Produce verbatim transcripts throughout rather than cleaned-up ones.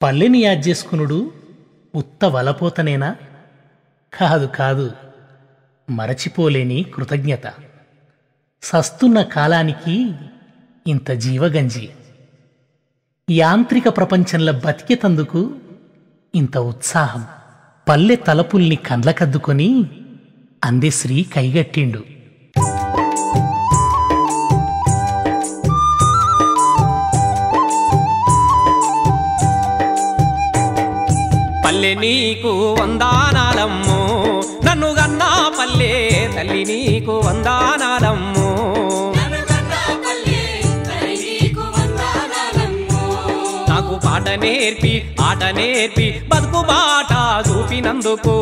పల్లెని యాద్ చేసుకునుడు ఉత్త వలపోతనేనా? కాదు కాదు, మరచిపోలేని కృతజ్ఞత. సస్తున్న కాలానికి ఇంత జీవగంజి, యాంత్రిక ప్రపంచంలో బతికేతందుకు ఇంత ఉత్సాహం. పల్లె తలపుల్ని కండ్లకద్దుకొని అందెశ్రీ కైగట్టిండు. పల్లె నీకు వందానాలమ్ము, నన్ను గన్నా పల్లె తల్లి నీకు వందానాలమ్ము. నాకు పాట నేర్పి ఆట నేర్పి బతుకు బాట చూపినందుకు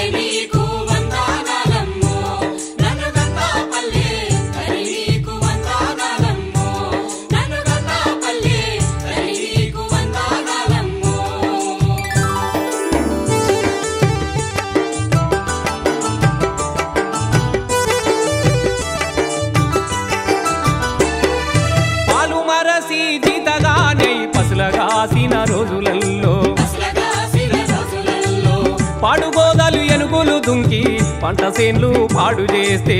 కాసిన రోజులల్లో పాడుగోదలు ఎనుగులు దుంకి పంట సేన్లు పాడు చేస్తే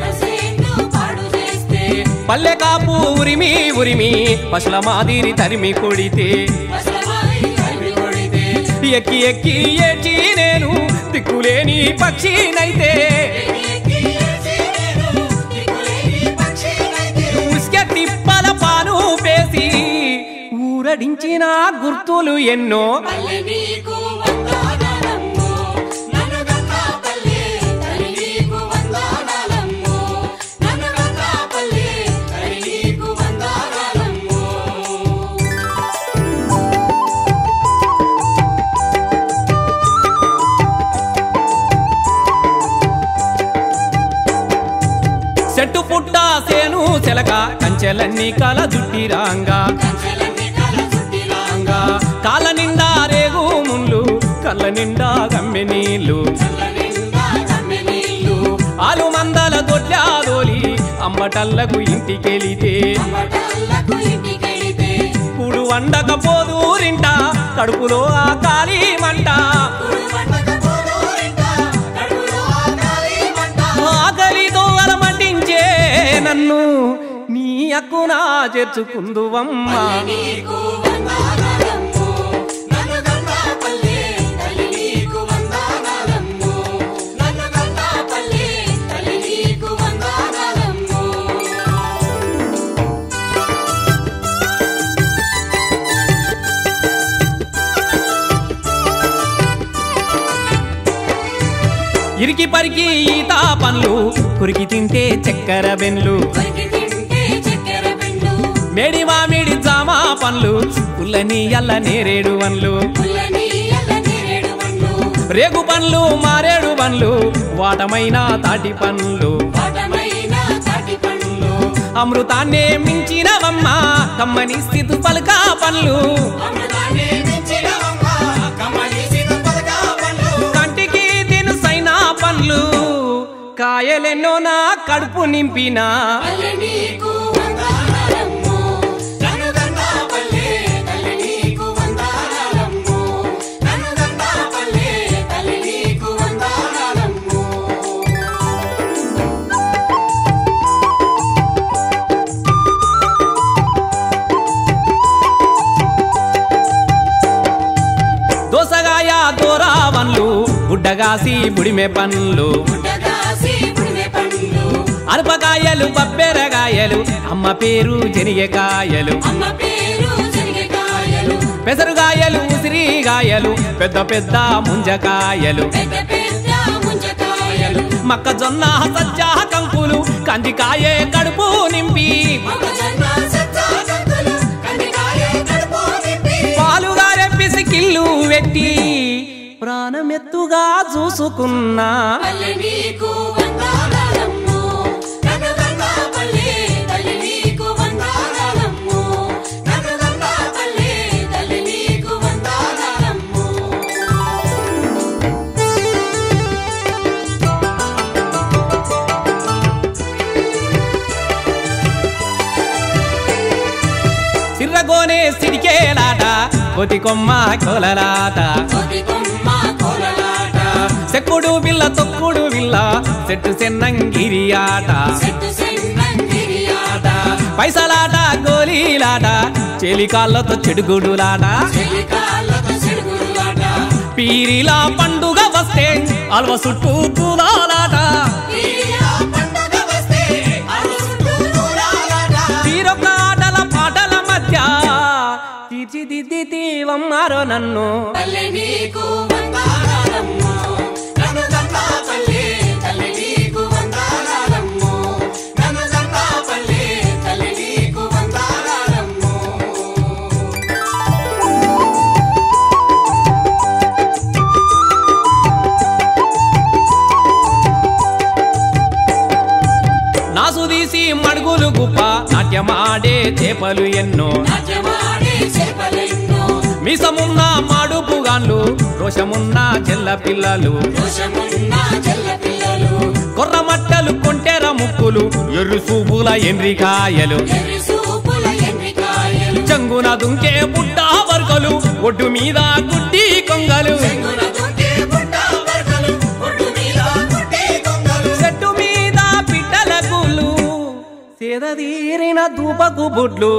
పల్లె కాపు ఉరిమి ఉరిమి పశుల మాదిరి తరిమి కొడితే ఎక్కి ఎక్కి ఏడ్చి నేను దిక్కులేని పక్షినైతే ఉస్కె తిప్పల పాను పేసి ఊరడించిన గుర్తులు ఎన్నో. చెట్టు పుట్ట సేను చెలక కంచెలన్నీ కల జుట్టిరాంగా, కాళ్ళ నిండా రేగు ముళ్ళు కళ్ళ నిండా గమ్మె నీళ్ళు, ఆలు మందల దొడ్లా దోలి అంబటల్లకు ఇంటికెళితే కూడు వండకపోదూరింట కడుపులో ఆ కాలి మంట. ఆకలితో అలమటించే నన్ను నీ అక్కునా చేర్చుకుందువమ్మా. ఇరికి పరికి ఈత పండ్లు కురికి తింటే చక్కెర బెన్లు, మేడి మామిడి జామ పండ్లు పుల్లని అల్ల నేరేడు పండ్లు, రేగు పండ్లు మారేడు పండ్లు వాటమైన తాటి పండ్లు, అమృతాన్నే మించినవమ్మ కమ్మని స్థితి పలుకా పండ్లు. కంటికి తినుసైన పండ్లు కాయలెన్నో నా కడుపు నింపినా. దోసగాయ దోరా పండ్లు బుడ్డగాసి బుడిమె పండ్లు, అరపకాయలు బబ్బెరగాయలు అమ్మ పేరు జనియకాయలు, పెసరుగాయలు ఉసిరిగాయలు పెద్ద పెద్ద ముంజకాయలు, మొక్కజొన్న సజ్జ కంకులు కందికాయే కడుపు నింపి, పాలుగారే పిసికిళ్ళు వెట్టి ప్రాణమెత్తుగా చూసుకున్నా. సిర్రగోనే సిడికేలాట కోతి కొమ్మ కోలలాట సెక్కుడు బిల్ల తొక్కుడు బిల్ల చెట్టు సెన్నంగిరి ఆట పైసలాట గోలీలాట చెలికాళ్ళతో చెడుగుడులాట పీరిలా పండుగ వస్తే అల్వ చుట్టూ పూలాలాట తీరొక్క ఆటల పాటల మధ్య తీర్చిదిద్దితీవమ్మారో నన్ను నాసుదీసి మడుగులు గుప్ప నాట్యమాడే చేపలు ఎన్నో మీసమున్న మాడుపుగాన్లు రోషమున్న చెల్ల పిల్లలు కొర్రమట్టలు కొంటెర ముక్కులు ఎర్రు సూపుల ఎండ్రికాయలు చంగున దుంకే బుడ్డ వర్గలు ఒడ్డు మీద గుడ్డి కొంగలు సేదీరిన ధూపకు బుడ్లు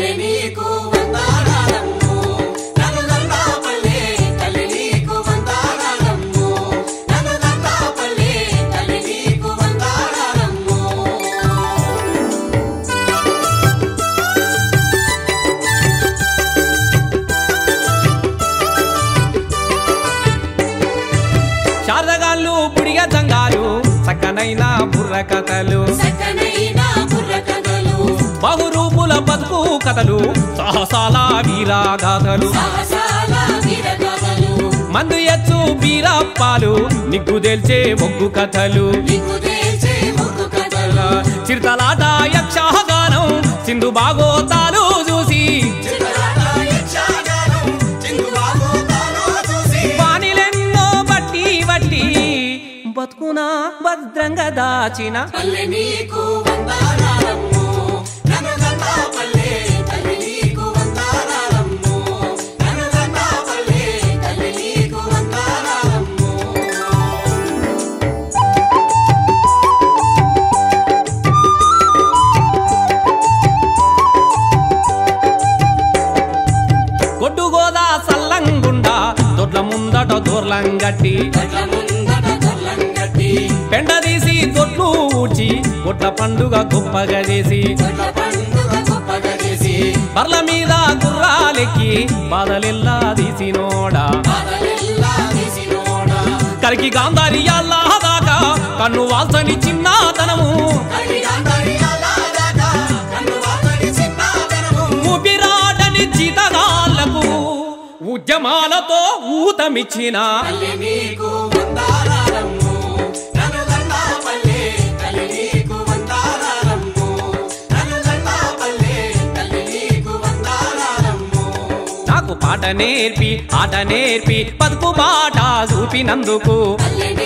శారదగాళ్ళు పుడిగ జంగాలు చక్కనైన బుర్ర కథలు బహురూపుల బతుకు కథలు సాహసాల వీరాగాథలు మందు ఎచ్చు బీరప్పాలు నిగ్గు తెల్చే మొగ్గు కథలు చిరుతలాట యక్షగానం సింధు భాగోతాలు చూసి వానిలెన్నో బట్టి బట్టి బతుకున భద్రంగా దాచిన కొట్టుగోదా సల్లంగుండా దొడ్ల ముందట దూర్లంగట్టి పెండ తీసి దొడ్లు ఊడ్చి కొట్ల పండుగ గొప్పగా చేసి బర్ల మీద గుర్రాలెక్కి బాధలెల్లా తీసినోడా కరికి గాంధారియాల్లా దాకా కన్ను వాల్సని చిన్నతనము ఊపిరాడని జీతగాళ్లకు ఉద్యమాలతో ఊతమిచ్చిన నాకు పాట నేర్పి ఆట నేర్పి బతుకు బాట చూపినందుకు